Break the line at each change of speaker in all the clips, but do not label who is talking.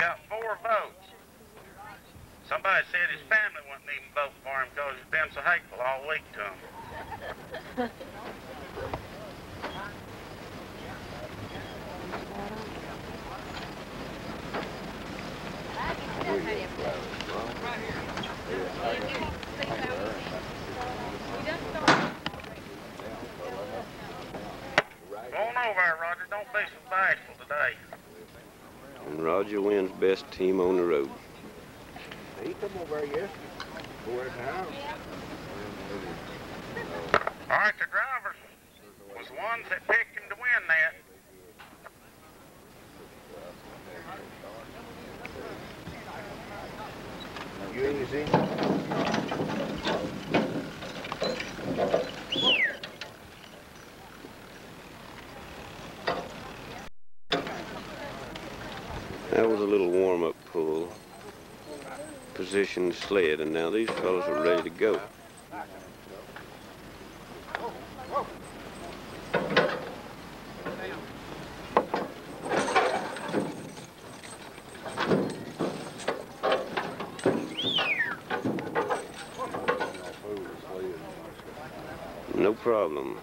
got 4 votes. Somebody said his family wouldn't even vote for him because he's been so hateful all week to him. Go on over there, Roger. Don't be so bashful today.
And Roger wins best team on the road.
He come over here.
All right, the drivers was the ones that picked him to win that.
Easy.
That was a little warm-up pull. Position the sled, and now these fellows are ready to go. No problem.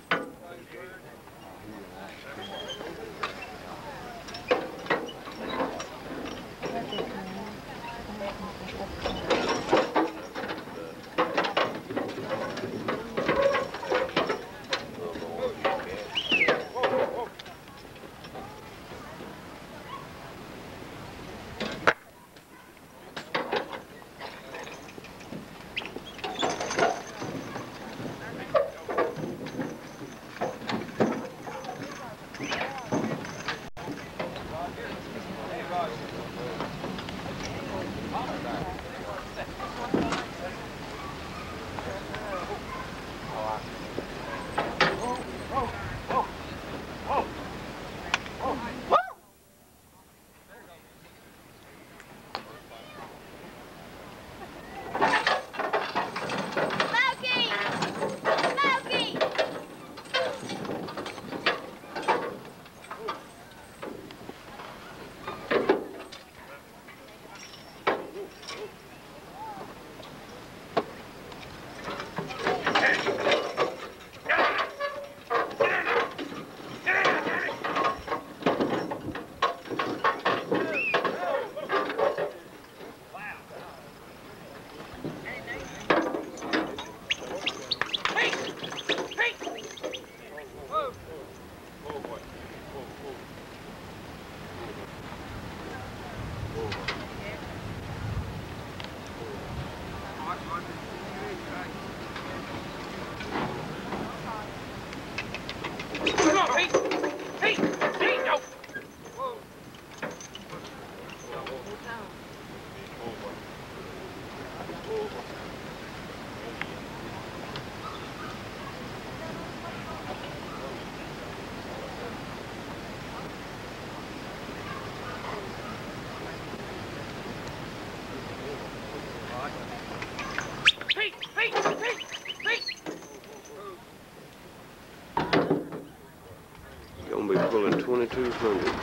Gonna be pulling 2200.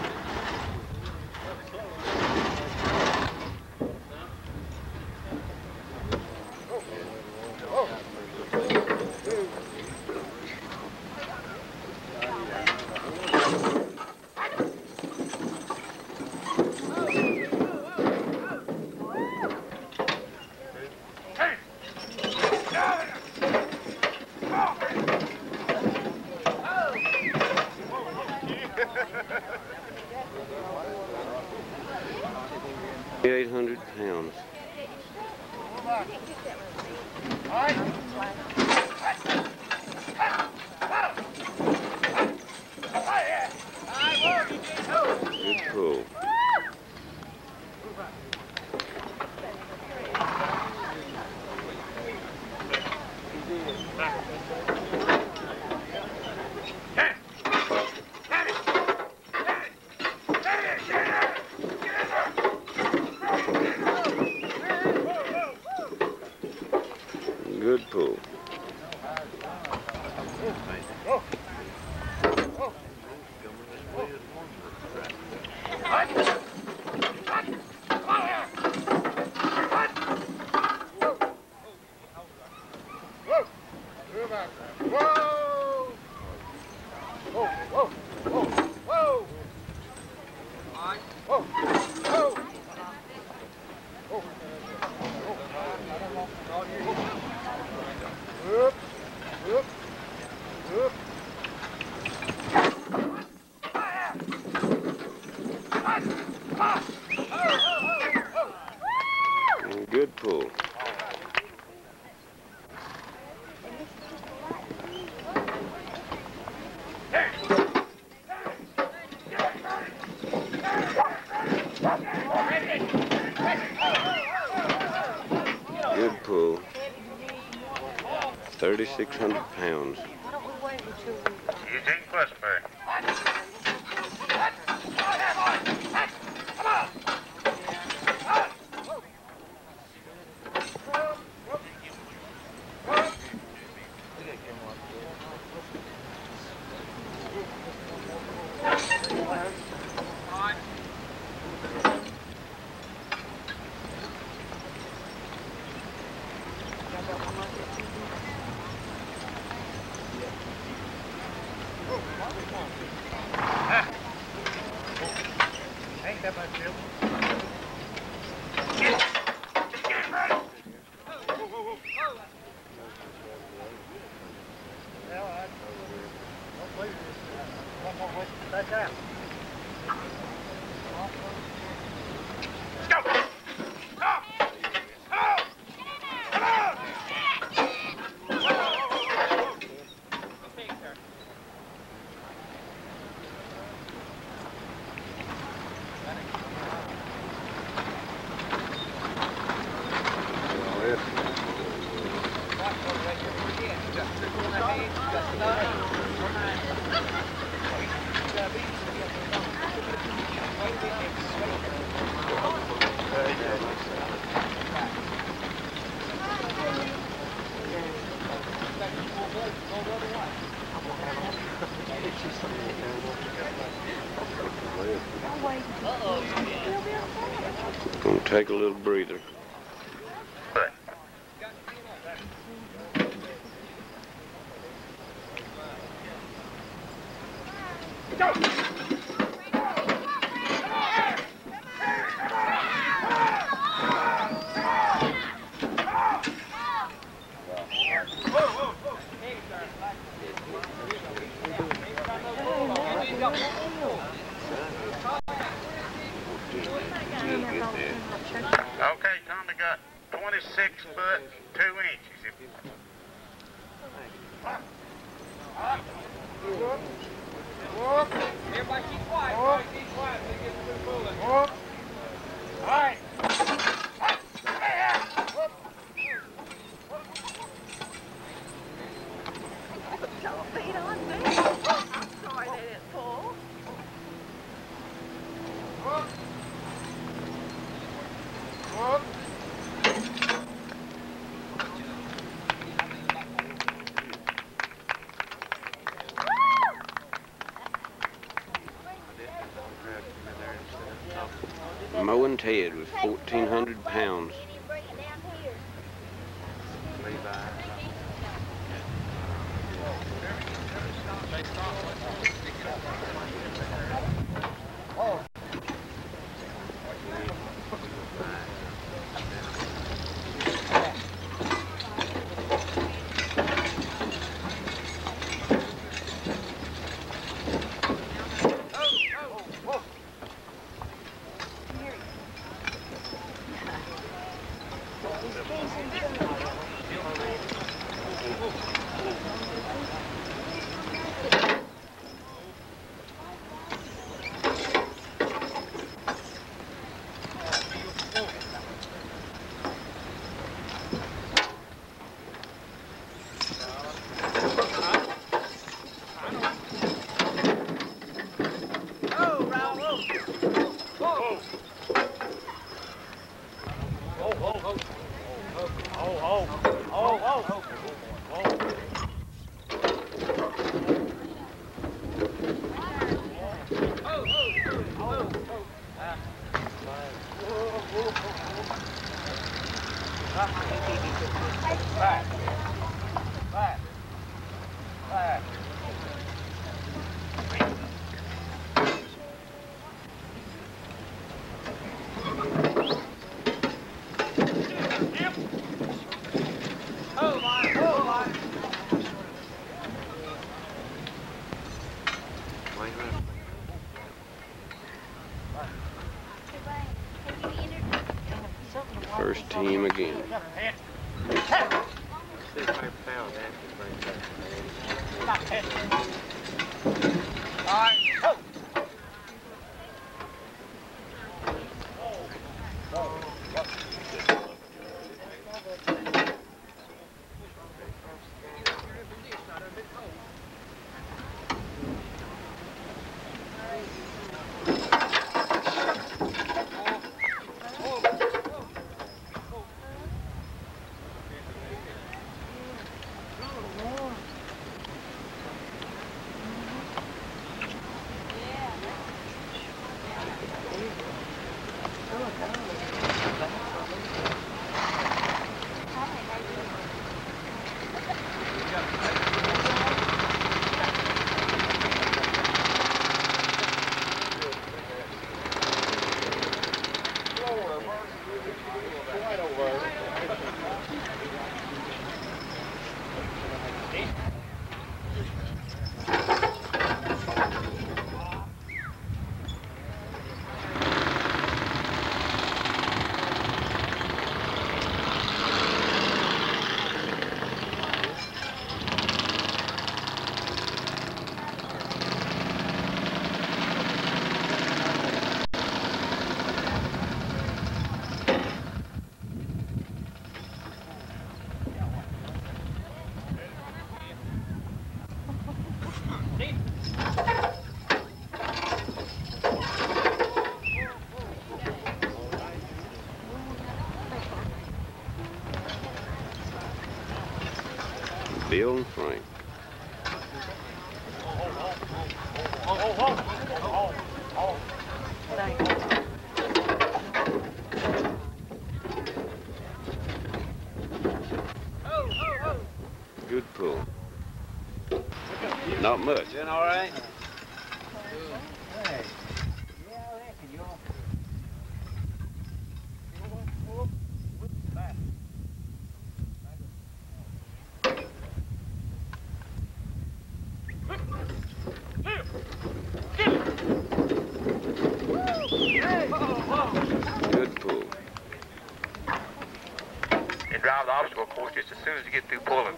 £800. Good pull. Good pull. Good pull. Good pull. 3,600 pounds.
Eugene Questbury.
Ain't that much, Bill? One more way back out. Let's go!
Gonna take a little breather.
Okay, Tommy got 26 foot 2 inches.
Everybody keep quiet. Everybody keep quiet. They get the bullet. All right.
Don't beat on me. I'm sorry they didn't pull.
Mowing Ted was 1,400 pounds. First team again. Bill and Frank. Good pull. Not much.
Doing all right?
Good pull.
You drive the obstacle course just as soon as you get through pulling.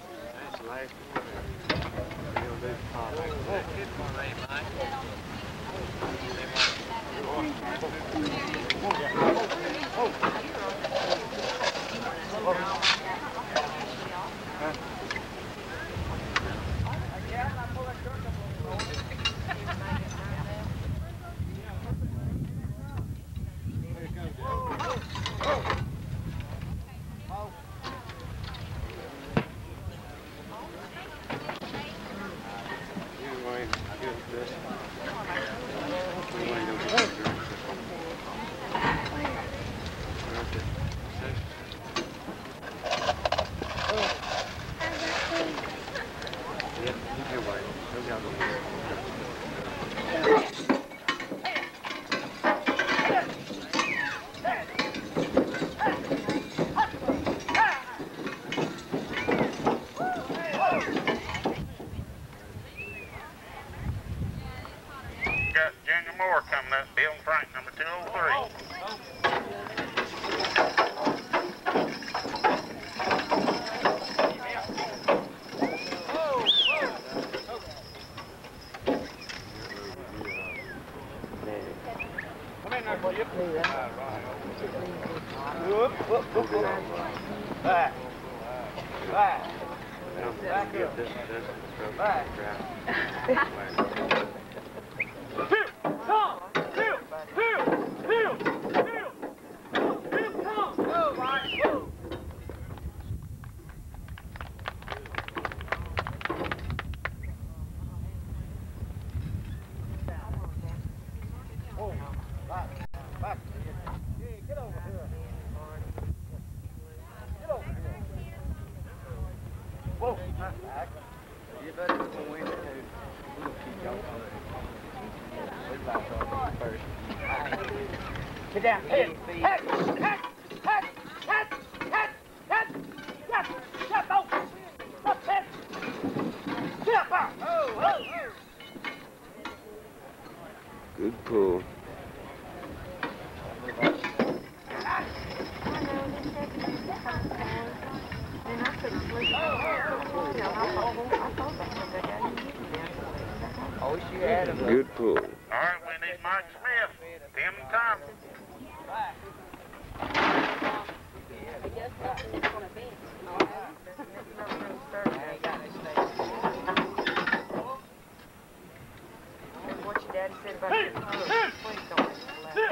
Got Junior Moore coming up, Bill and Frank, number 203.
Back. Back. Back. Whoa. You better go win it too. We'll keep going. We're back on first. Get down. Head. Head. Head. Head. Head. Head. Head. Yes. Yes. Oh. Up. Head. Step up. Oh. Oh.
Good pull.
I know this And I couldn't sleep. I thought that's what they got you down.
I wish you had him.
Good pull.
All right, we need Mike Smith, Tim and Tom.
What your daddy said about your mother. Please don't make me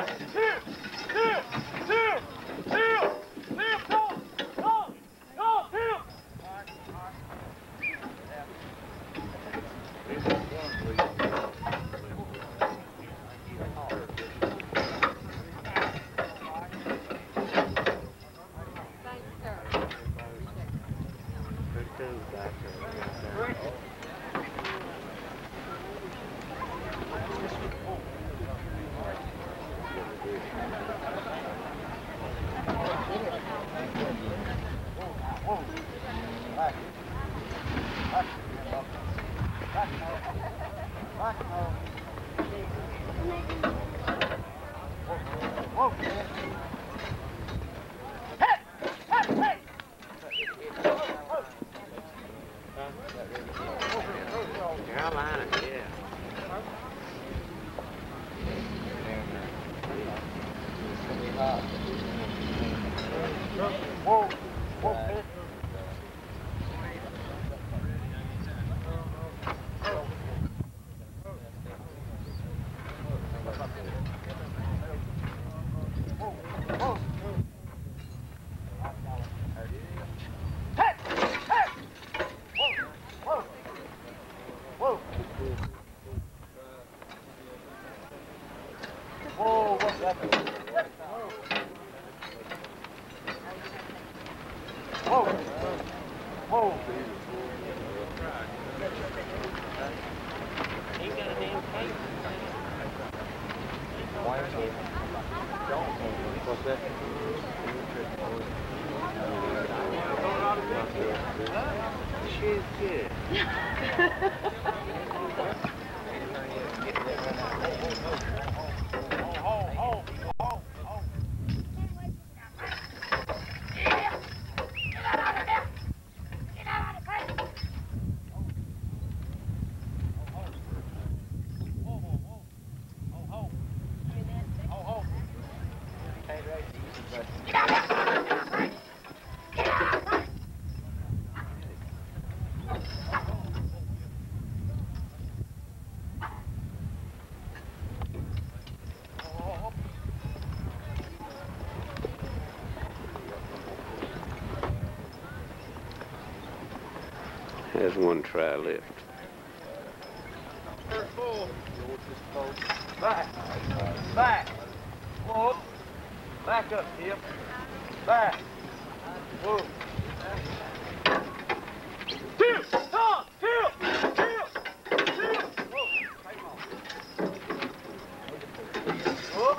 Carolina, yeah.
Whoa, whoa, man. Whoa, what's that? Whoa, whoa.
Ain't got a damn case.
Why is it? What's that?
She's good. Has one try left.
Back. Back. Whoa. Back up, Tim. Back. Whoa. Tim! Tom! Tim! Tim! Tim! Whoa. Whoa.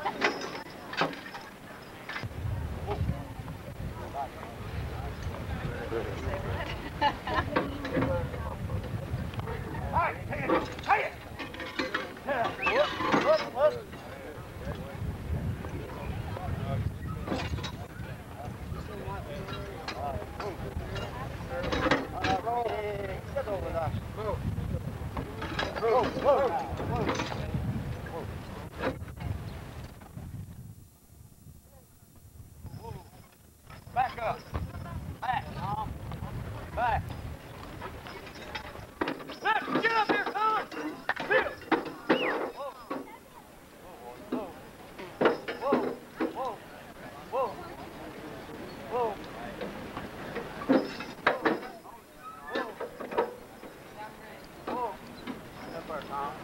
Hey, hey, hey! Yeah. Whoop. Back up. Back, Tom. Back. Get up here, Tom! Bill! Whoa. Whoa. Whoa. Whoa. Whoa. Whoa. Whoa. Up there, Tom.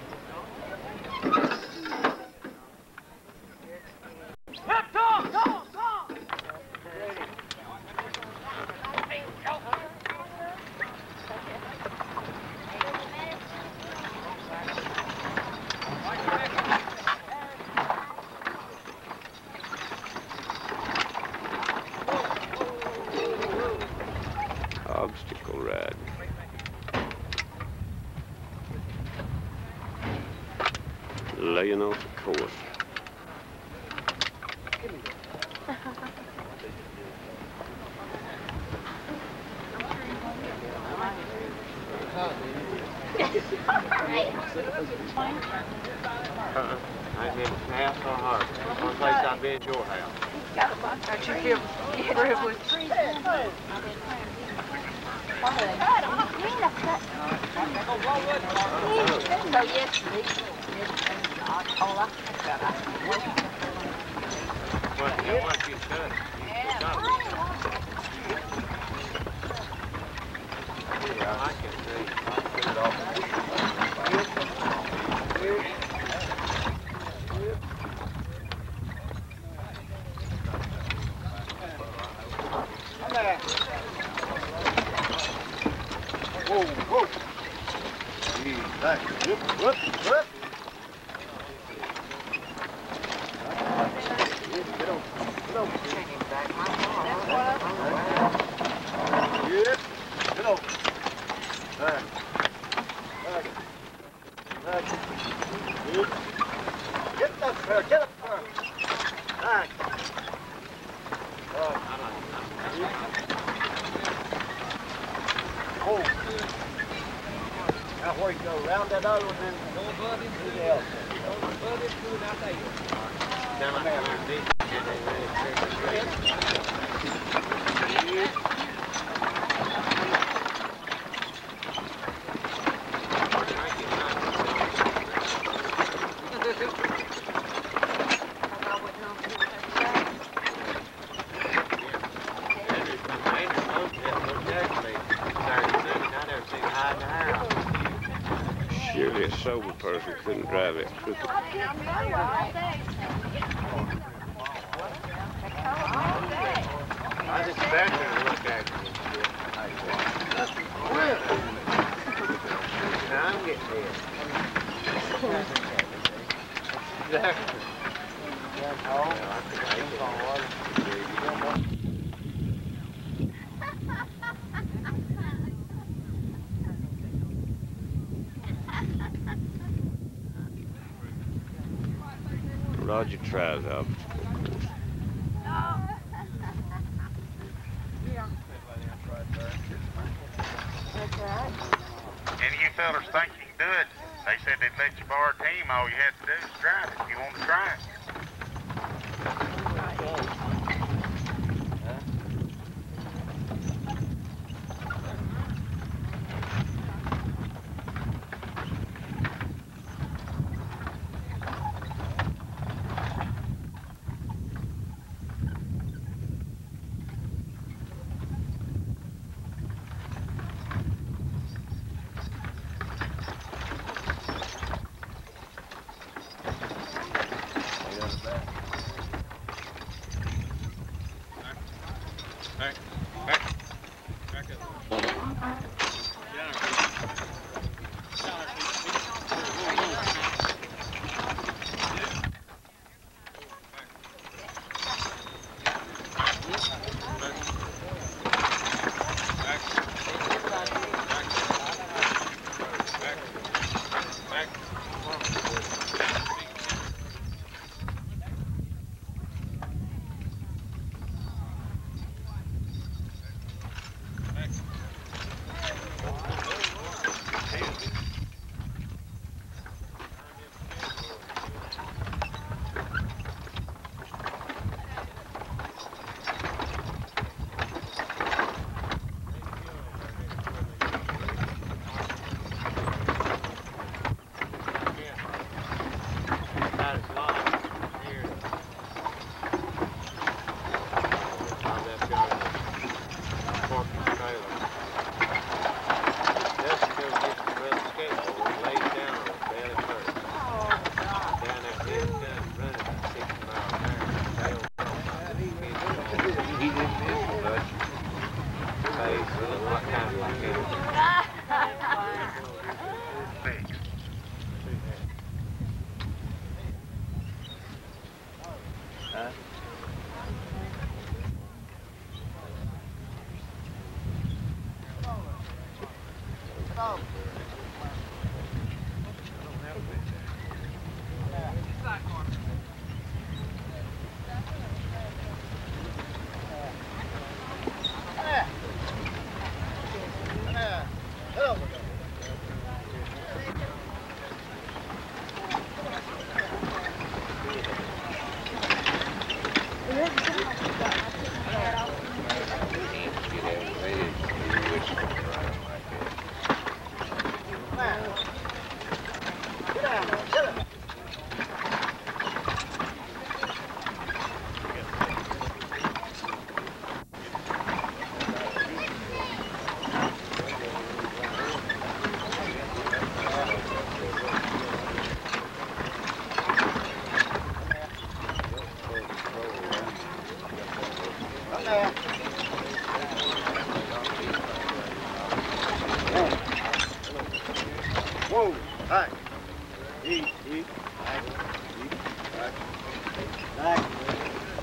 Yep, Tom! Tom! Tom! Ready.
Obstacle ride. Laying off the course.
I ain't been to house or heart. One place I've been is your house.
Don't you give privilege. So yes,
Well, once you shut, you got it. Yeah, I can see. I put it off.
Whoa, whoa. Easy, back. Whoop, whoop, whoop. Yep, get over. Back. Back. Back. Yep. Get up there, get up there. Back. Oh. Now where you go, round that other one, then go above it, do the else. Go above it, do it out there.
Down like this.
Surely a sober person couldn't drive it crooked.
I just sat there and looked at you. Now I'm getting there. Exactly.
Roger tries out.
Any of you fellas think you can do it? They said they'd let you borrow a team. All you had to do is drive it if you want to try it.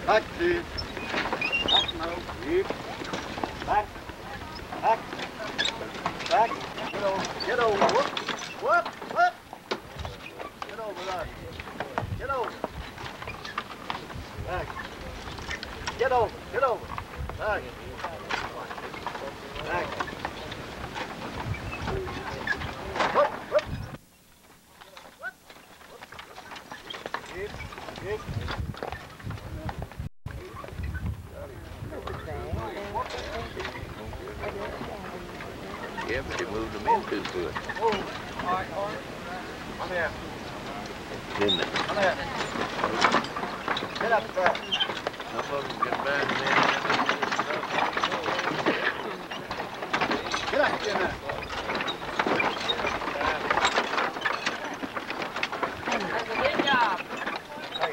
Back, dude. Back, no. Dude. Back. Back. Back. Get over. Get over. Whoop. Whoop. Whoop. Get over there. Get over. Back. Get over. Get over. Back. Back. Whoop. Whoop. Keep. Keep.
Yeah, but they moved them in too quick.
Oh, all right, Corey. Come here.
Didn't they?
Come here. Get up there.
Some of them get back
Get up, Jimmy.
Good job.
Hey.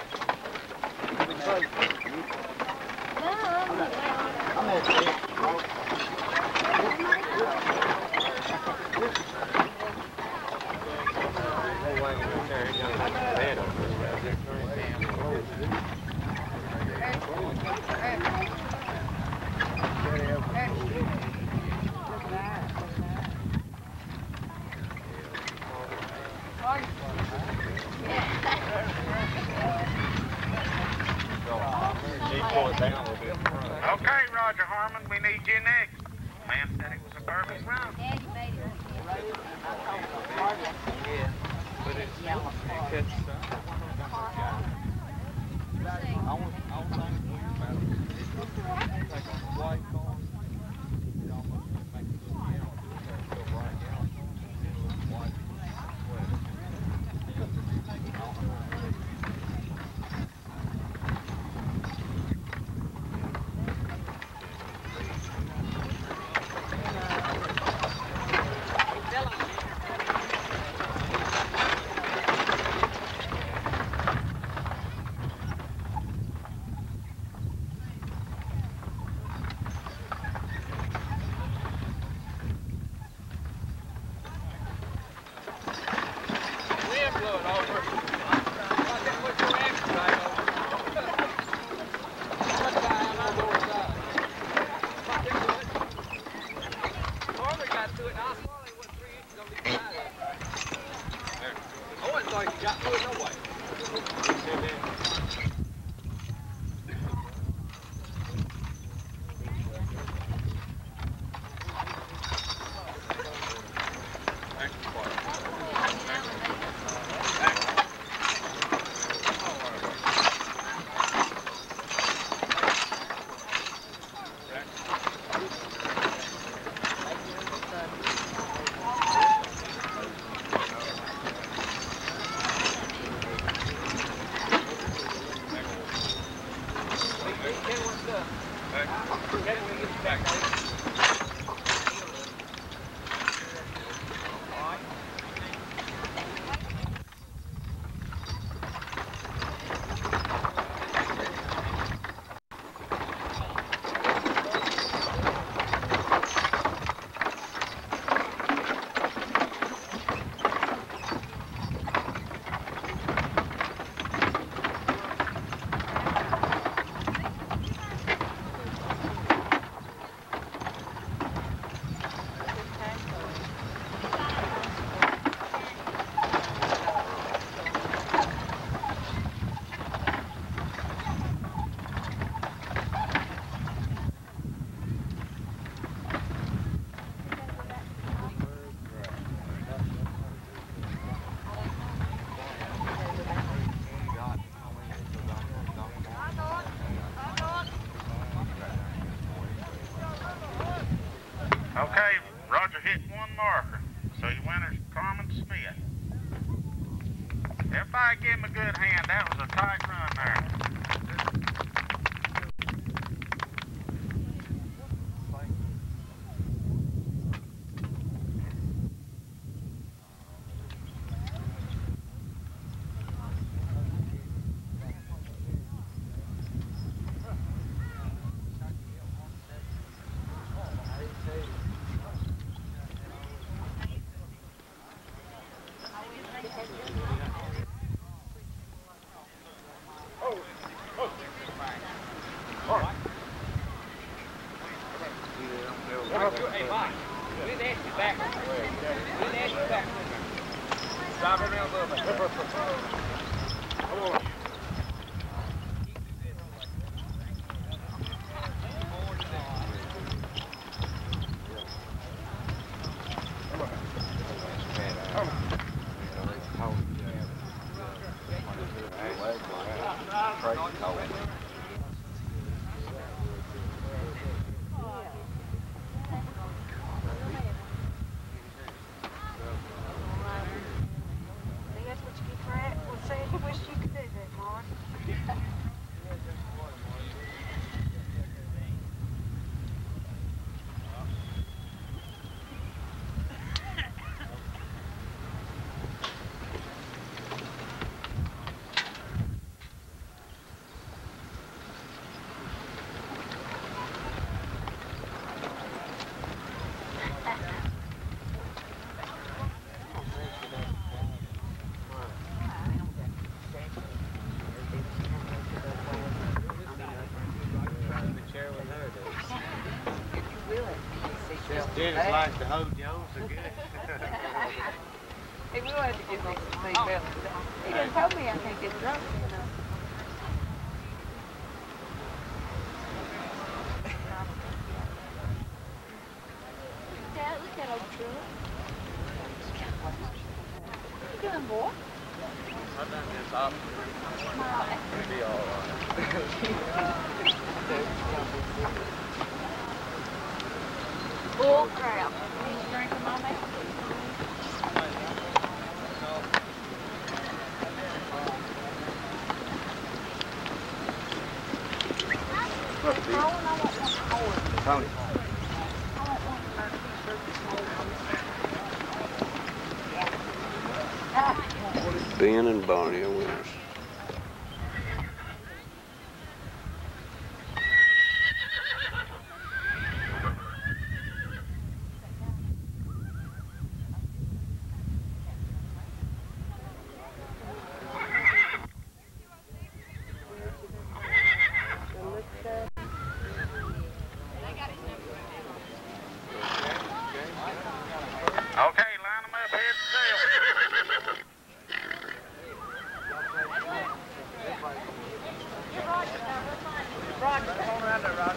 Come here, Steve.
Okay, Roger Harmon, we need you next. Man said it was a perfect run. Okay, Roger hit one marker, so your winner's Carmen Smith. Everybody give him a good hand. That was a tight run there.
That's what you get for it. Well, say you wish you could do that, Mom.
Dennis likes to hold you on so good.
He will have to give me some seatbelts. He done told me I can't get drunk, you know. Dad, look at that old truck. What you doing, boy?
I've done this often. It'll be all right.
Bull crap. Need a drink, Mommy?
Tony.
Ben and Barney are winners.
Okay, line them up here at the tail.
Roger, come on around there, Roger.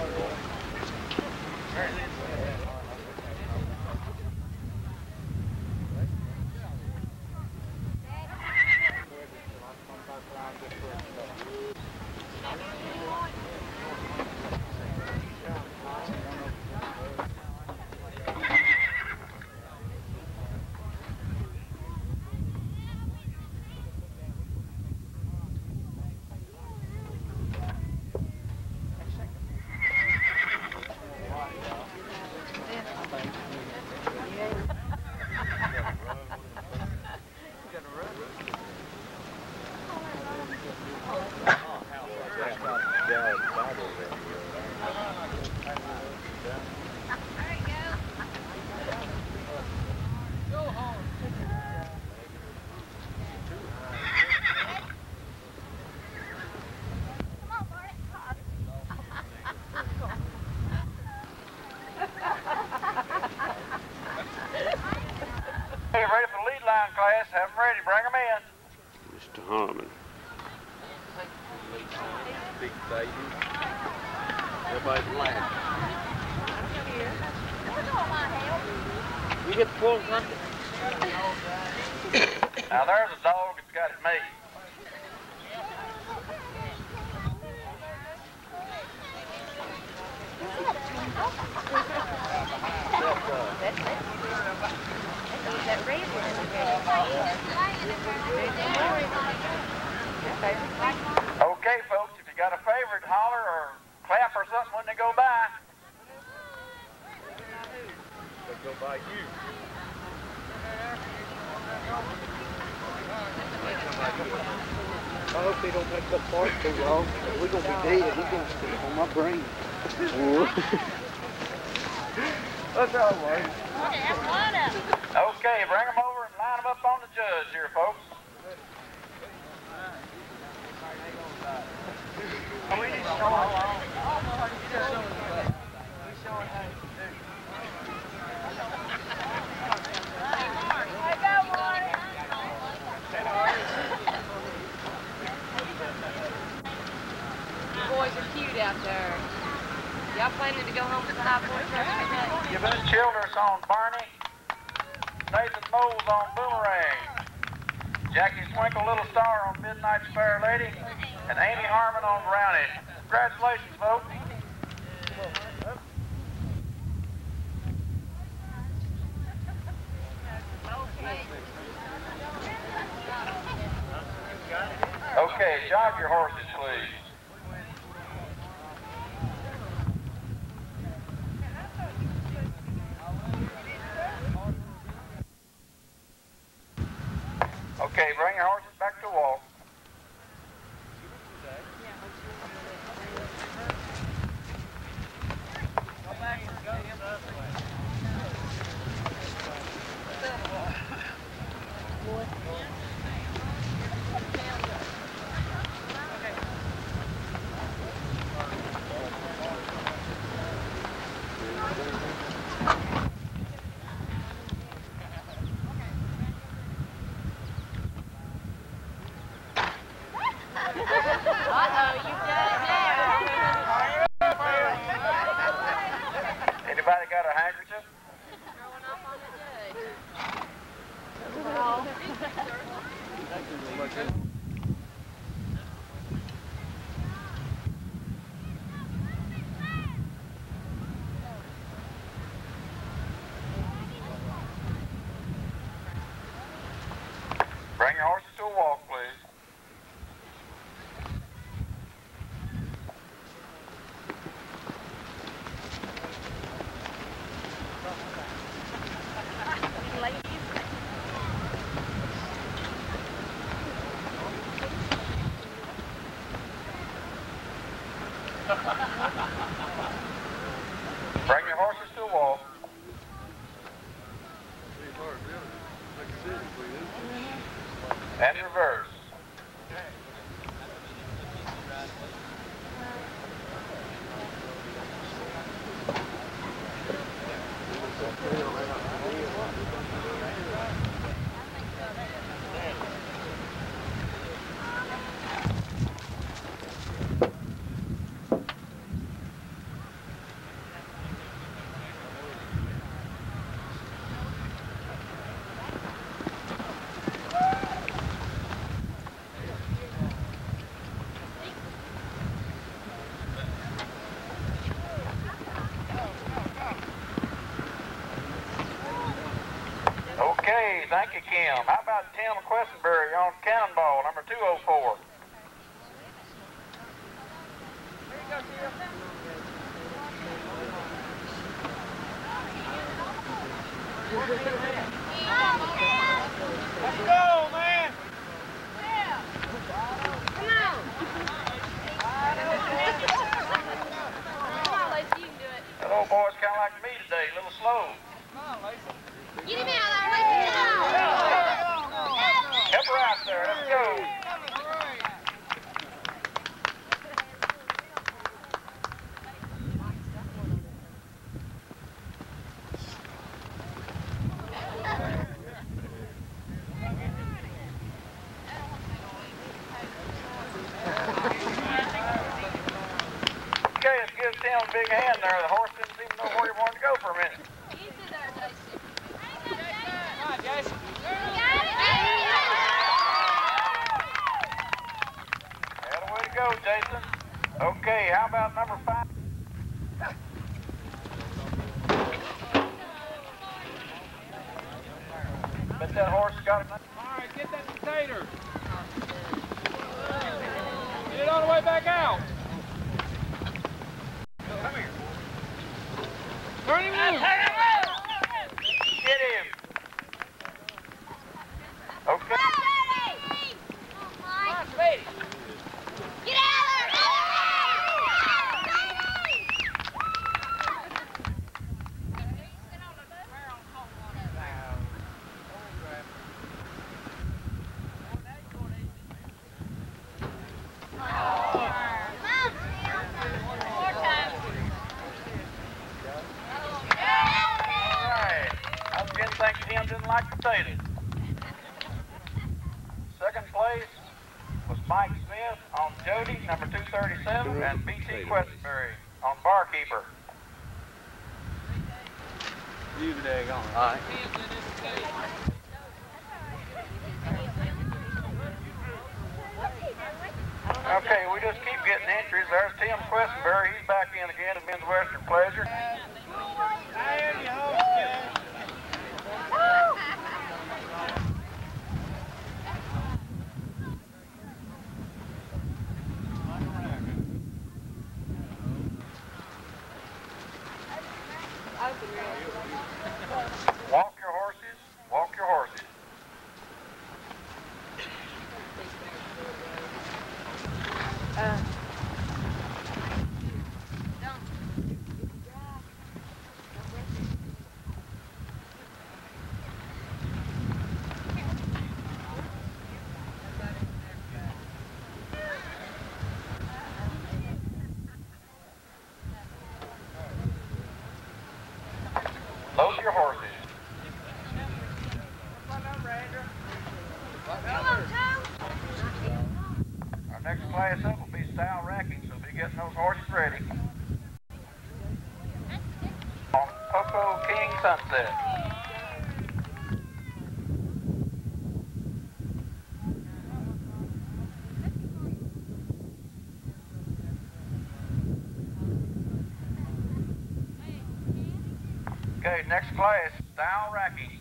Hey, ready for the lead line, class. Have them ready. Bring them in.
Mr. Harmon.
Big baby. Everybody's laughing. You get the full country?
Now, there's a dog that's got it made. Okay, folks, if you got a favorite, holler or clap or something when they go by.
They go by you.
I hope they don't make that part too long. We're going to be dead. He's going to stick on my brain. That's all right.
Okay, bring them over and line them up on the judge here, folks.
We need to show them.
The boys are cute out there. Y'all planning to go home with the high boy truck today?
Childress on Barney. Nathan Moles on Boomerang. Jackie Swinkle Little Star on Midnight's Fair Lady. and Amy Harmon on Brownie. Congratulations, folks. Okay, jog your horses, please. Okay, bring your horses back to a walk. Anybody got a handkerchief? Bring your horses to a walk, please. Bring your horses to a walk. And reverse. Okay, thank you, Kim. How about Tim Questenberry on Cannonball, number 204? Let's go, man! That old boy's kind of like me today, a little slow.
Get him out there, Lacey,
Help her out there, let's go. Okay, let's give Tim a big hand there. The horse didn't even know where he wanted to go for a minute. Way to go, Jason. Okay, how about number 5? Bet that horse got it.
All right, get that potato. Get it all the way back out. Come here. Turn him loose.
Get him. Okay.
Get out of there!
Tim didn't like potatoes. Second place was Mike Smith on Jody, number 237, and B.T. Questenberry on Barkeeper.
You day on.
All right.
What's he doing?
Okay, we just keep getting entries. There's Tim Questenberry. He's back in again at Men's Western Pleasure. Walk your horses. Walk your horses. Load your horses. Our next class up will be style racking, so be getting those horses ready. On Poco King Sunset. Okay, next class, style racking.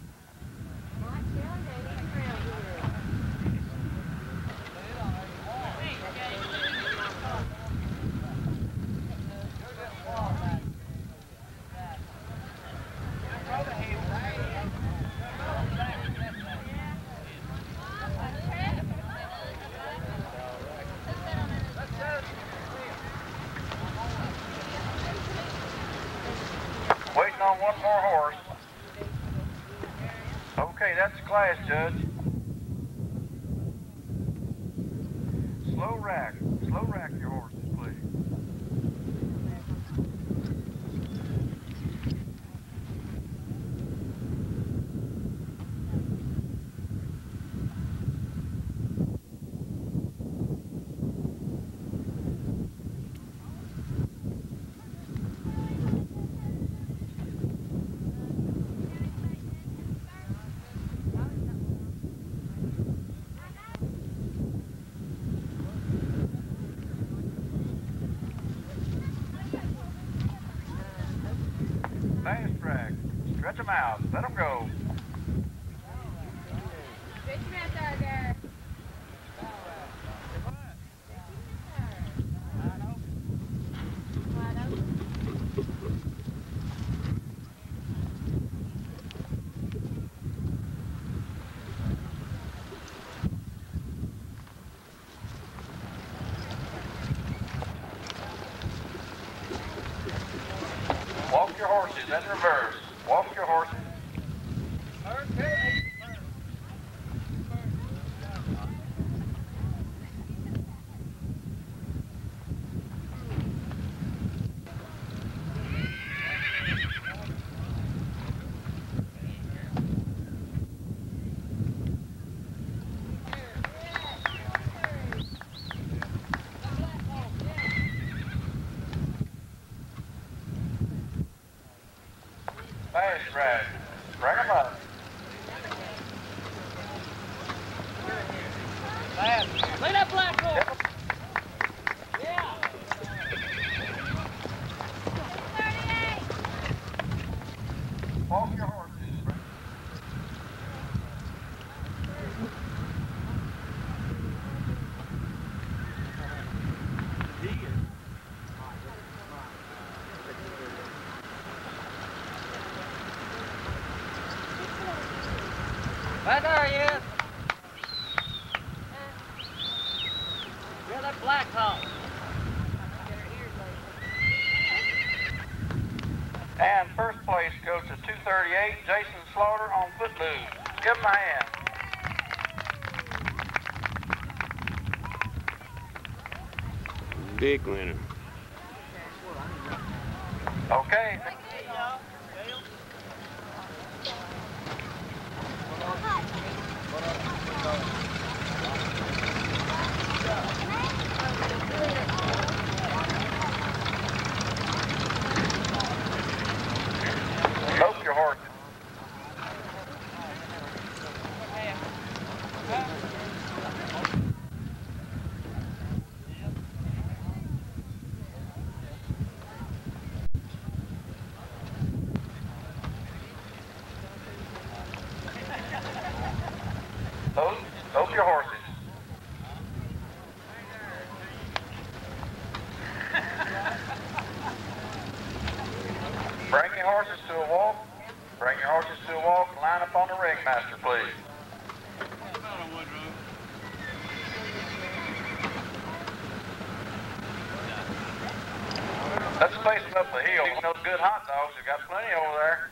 Waiting on one more horse. Okay, that's the class, Judge. Slow rack your horses, please. Fast track. Stretch them out. Let them go. Walk your horses in reverse. Walk your horses. Fast track. Bring them up.
Lay that black horse. Yeah.
Walk your horses.
Right there he is. Yeah, that black horse.
And first place goes to 238, Jason Slaughter on Footloose. Give him a hand.
Big winner.
Okay. Load your horses. Let's face them up the hill. Those good hot dogs, you got plenty over there.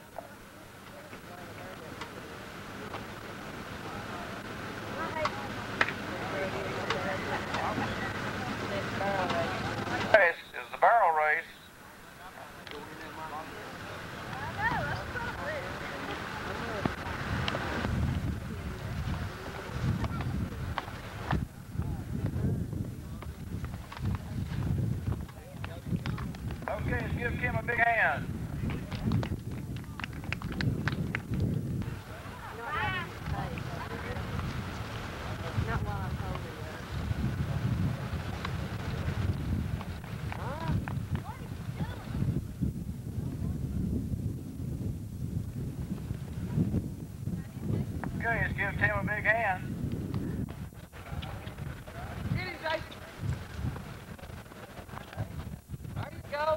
This is the barrel race. Okay, let's give Kim a big hand. Okay, let's give Tim a big hand.
Get him, Jason. There you go.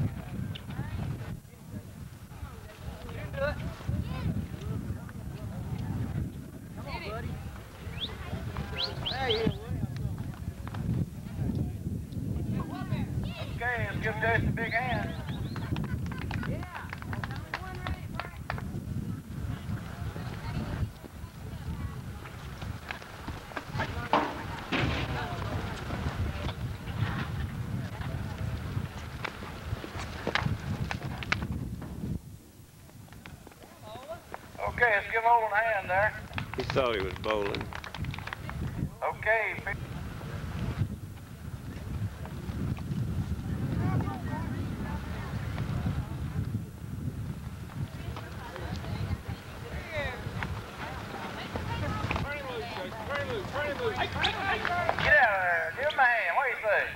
You can do it. Come on, buddy. There you go.
Okay, let's give Jason a big hand. Okay, let's give Olin a hand there.
He thought he was bowling.
Okay. Get out of there. Give him a hand. What do you say?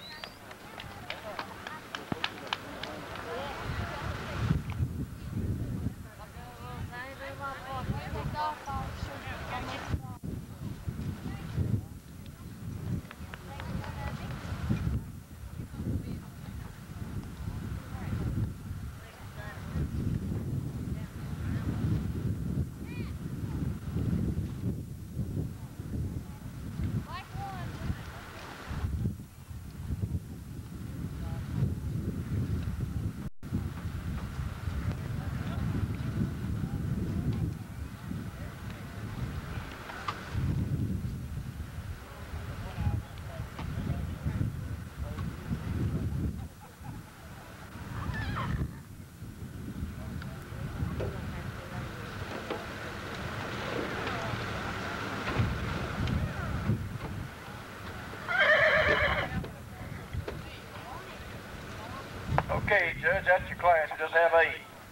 Okay, Judge, that's your class. You just have 8.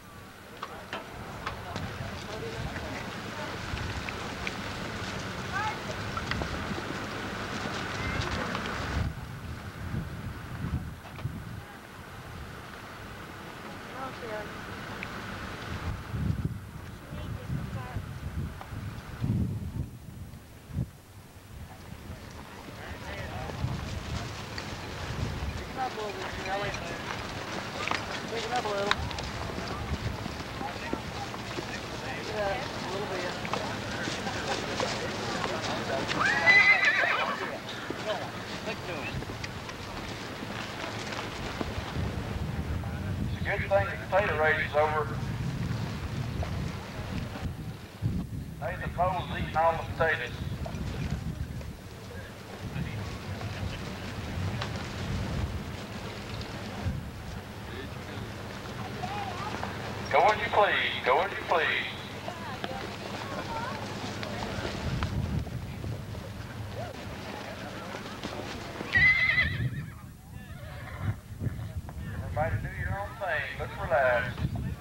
Pick it up a little. Yeah, a little bit.
It's a good thing the potato race is over. Nathan Mole's eating all the potatoes. Go as you please, go as you please. Everybody do your own thing, let's relax.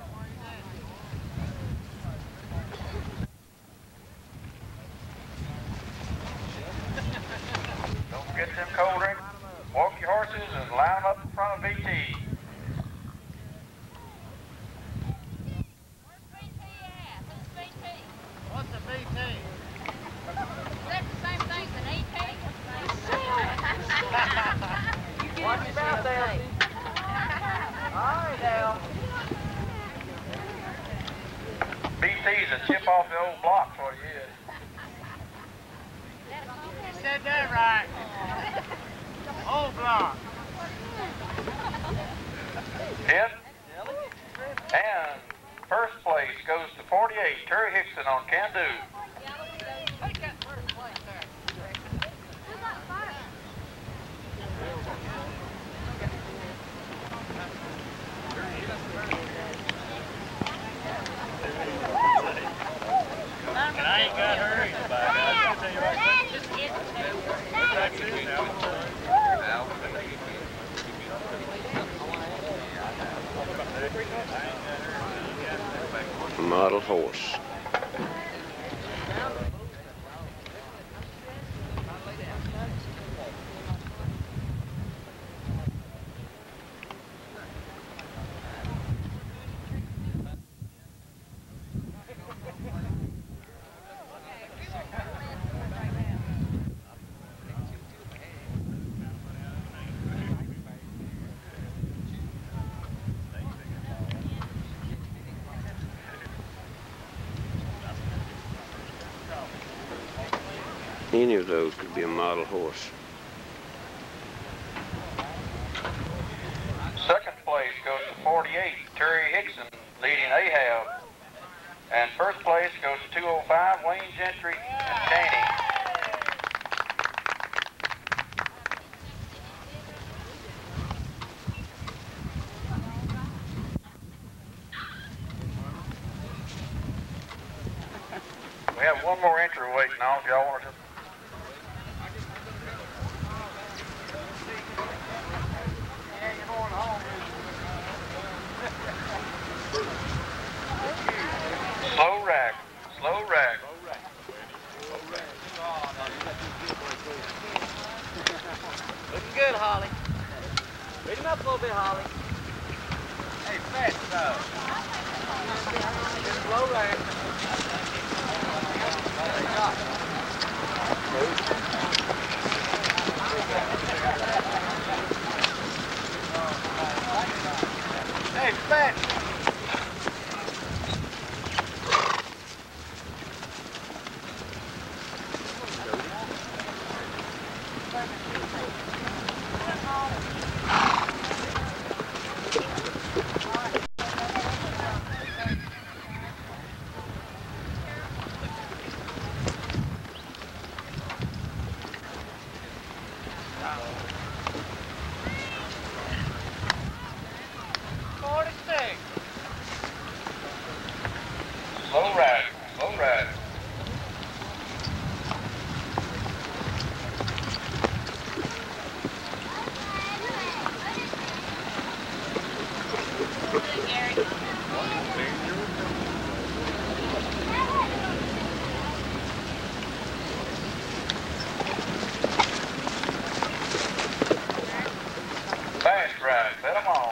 Don't forget them cold drinks. Walk your horses and line them up in front of VT.
What's a BT?
That's the same thing as an ET.
Watch your mouth there. All right, now.
BT's a chip off the old block, what he is.
You said that right. Old block.
Hit. And first place goes to 48, Terry Hickson on Can Do.
And I ain't got her either, by God. I'll tell you right now.
Model horse. Any of those could be a model horse.
Second place goes to 48, Terry Hickson leading Ahab. And first place goes to 205, Wayne Gentry and Cheney. We have one more entry waiting on if y'all want to just... Slow rack, slow rack.
Looking good, Holly. Read him up a little bit, Holly.
Hey, fast though.
Slow rack.
Hey, fast.
Slow rack, slow rack. Fast rack, let them on.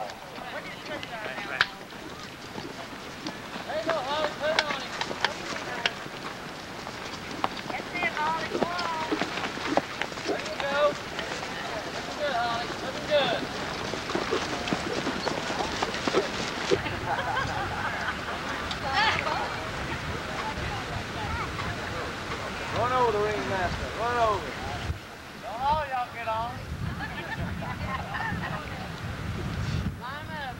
Run over the ringmaster. Run over.
Don't all y'all get on.
Line up.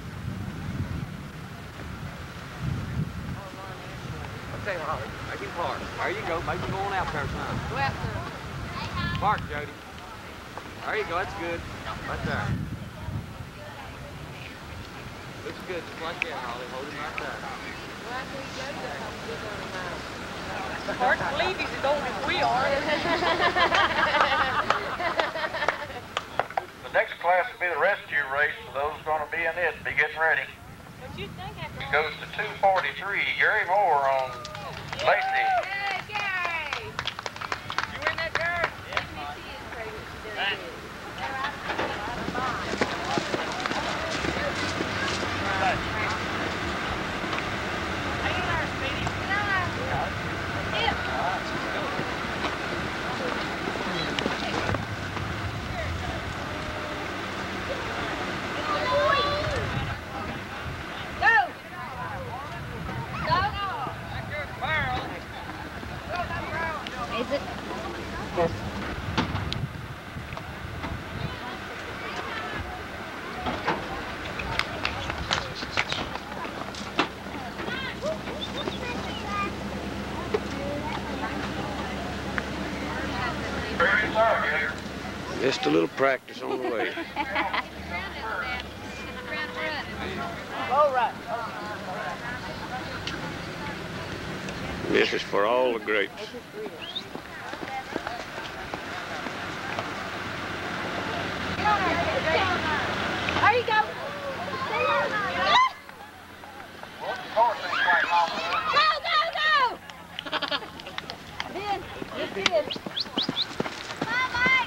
Okay, Holly. Make him park. There you go. Make him go on out there, son.
Go out there.
Park, Jody. There you go. That's good. Right there. Looks good. Just like that, Holly. Hold him right there.
Go out there, you go. That's how we get on the mound.
Hard to believe he's as old as we are.
The next class will be the rescue race for those going to be in it. Be getting ready.
What you think after
It goes to 243, Gary Moore on Lacey.
Hey, Gary!
You in that, Gary?
Let me see his crazy what she does.
Just a little practice on the way.
All right.
This is for all the grapes.
There you go. Go, go, go! Ben, get this. Bye, Mike.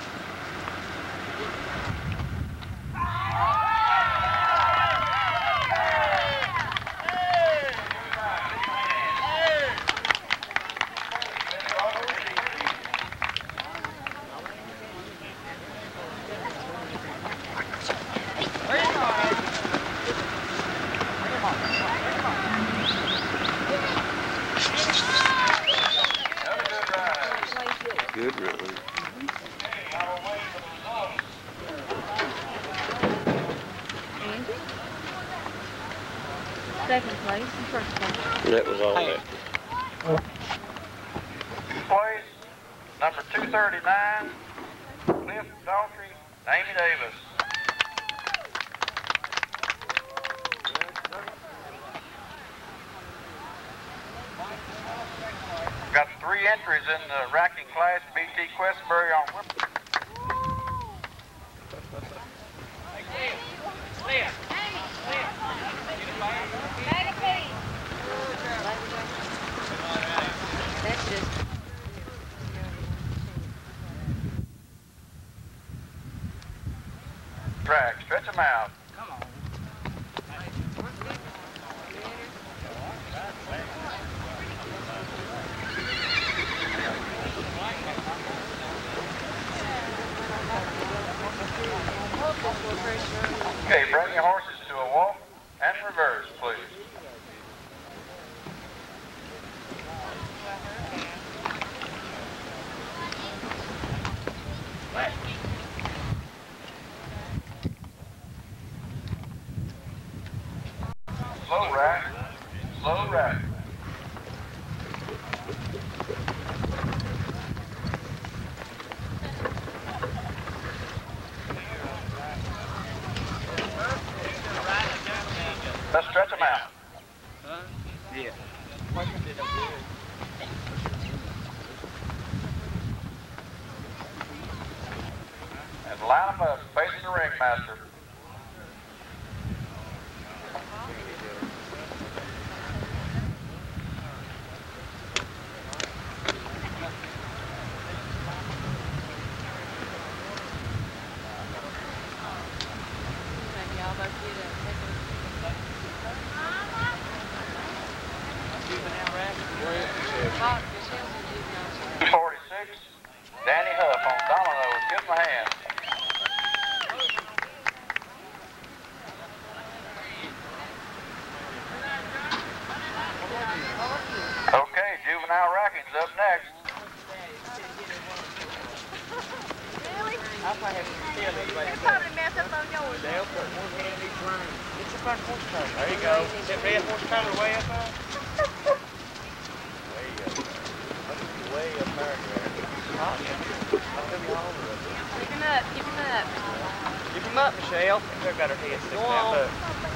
Good run.
Second place and first place.
That was all that.
Place number 239, Cliff Daughtry, Amy Davis. Got 3 entries in the racking class, BT Questbury on Whipper.
That's just...
Track, stretch them out. Okay, bring your horses to a walk and reverse, please. Slow rack, slow rack. Let's stretch them out.
Yeah.
And line them up, facing the ringmaster.
Mama.
46, Danny Huff on dominoes. Give him a hand. Okay, juvenile racking's up next.
Really?
I might have to steal it right
They probably mess up on yours.
They'll put one hand in each rein. Get your front horse collar. There you go. That red horse collar way up there. Way up there. I'll come you home with it.
Keep him up, keep him up.
Keep him up, Michelle. They've got her head sticking out. Look.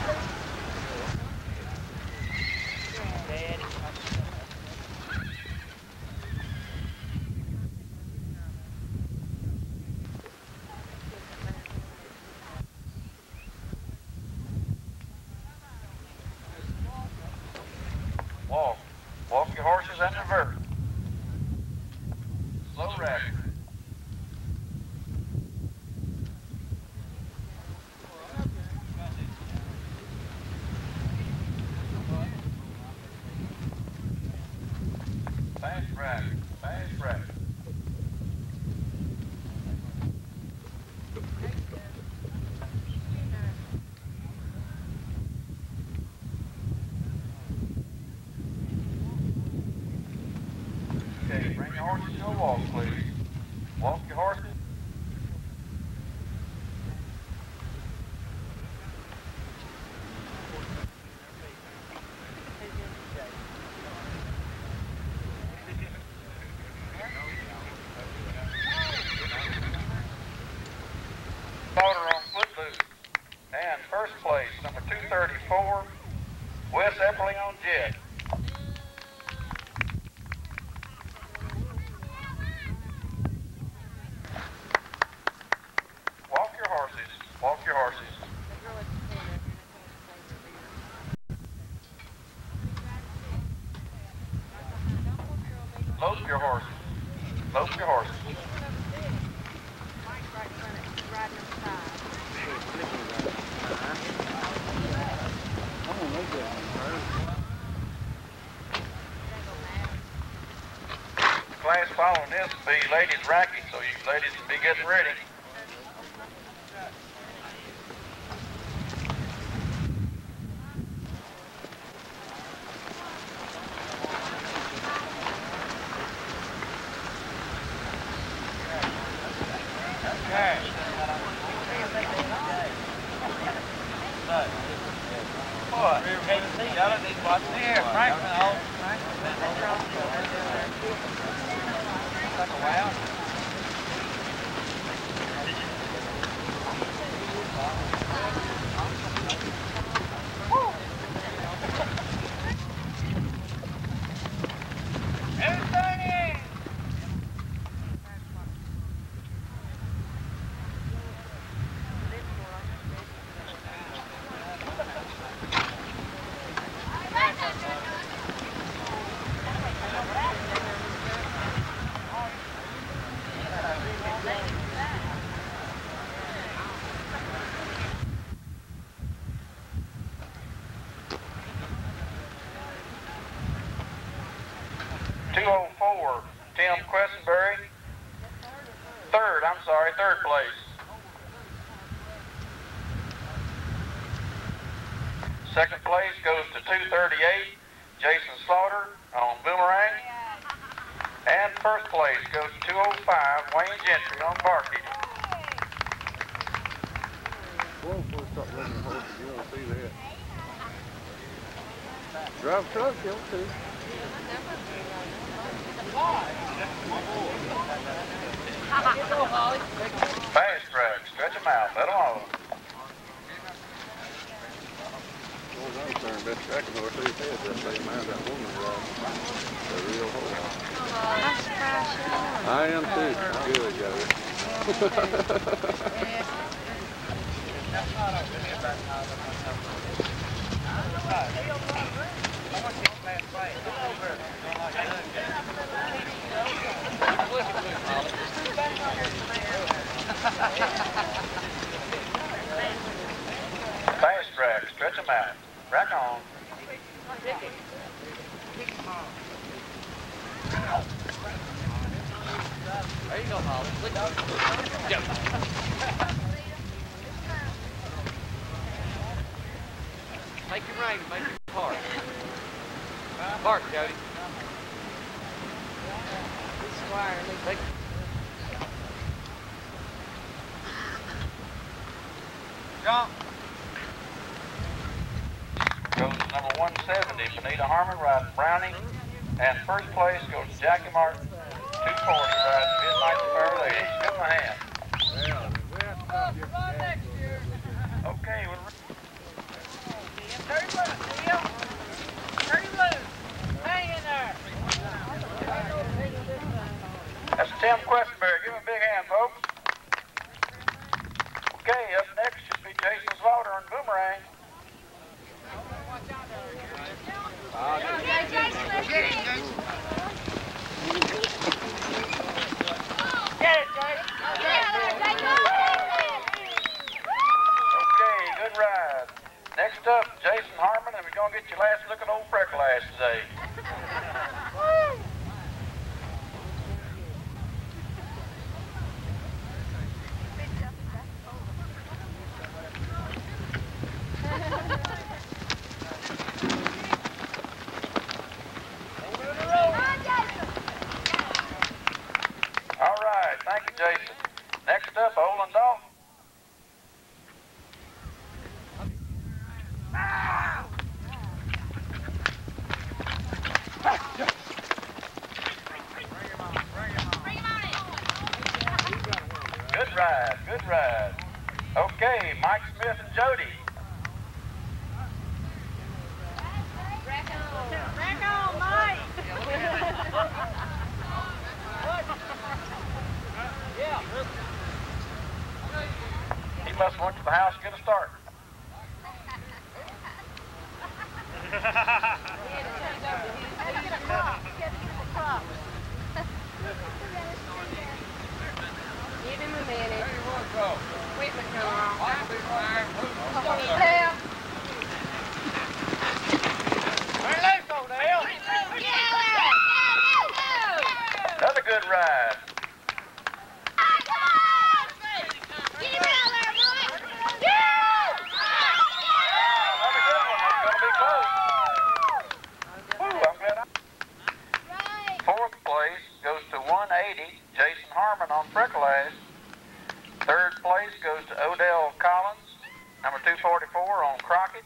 Daddy.
Walk. Walk your horses and reverse. Slow rack. Fast rack. Fast rack. Okay, bring your horses to a walk, please. Walk your horses. Walk your horses. Lope your horses. Lope your horses. Class following this will be ladies racket, so you ladies can be getting ready. What? Y'all need to watch there. Franklin, oh, like a wow. Tim Questenberry. Third place. Second place goes to 238, Jason Slaughter on Boomerang. And first place goes to 205, Wayne Gentry on Barky.
Whoa, before we start running horses, you want to see that. Drive a truck, you want to.
Fast track, stretch them out, let them hold.
Well, I'm turning best track in North East Head, that same man, that woman drives. A real horse. I am too. Good, Joey.
Fast track, stretch them out. Rack on.
There you go, Molly. Make it rain, make it park. Park, Jody. Take Jump.
Goes to number 170, Benita Harmon riding Browning. And first place goes to Jackie Martin, 240 riding Midnight Fair Lady. Give him a hand. Okay, we're that's Tim Questenberry. Give him a big hand, folks. Okay, up next should be Jason Slaughter on Boomerang. Okay, good ride. Next up, Jason Harmon, and we're going to get your last look at old Freckle Ass today. All right, thank you, Jason. Next up, Olin Dalton. Good ride, good ride. Okay, Mike Smith and Jody.
Back on, Mike.
He must have went to the house to get a start.
Give him a minute. Equipment come on.
Another good ride. Another good one. It's going to be close. Woo, I'm glad Fourth place goes to 180, Jason Harmon on Freckle Ash. Third place goes to Odell Collins, number 244 on Crockett.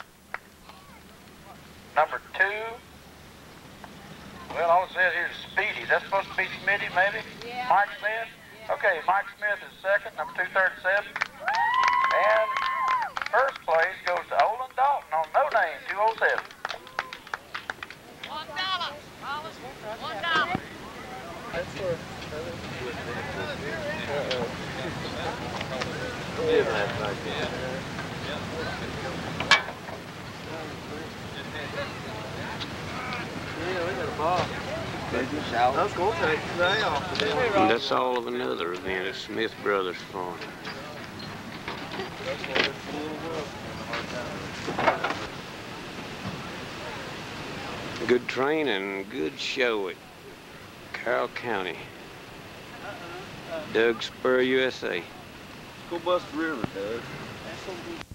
Number 2, well, all it says here is Speedy. That's supposed to be Smitty, maybe?
Yeah.
Mike Smith? Okay, Mike Smith is second, number 237. And first place goes to Olin Dalton on No Name, 207.
That's going to take today off.
And that's all of another event at Smith Brothers Farm. Good training, good show at Carroll County. Doug Spur, USA.
Go bust the river, Doug.